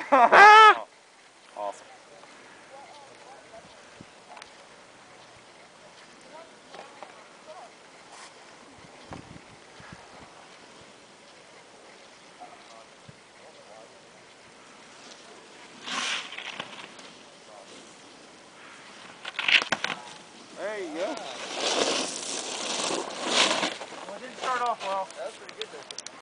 Oh, awesome. There you go. Well, it didn't start off well. That was pretty good though.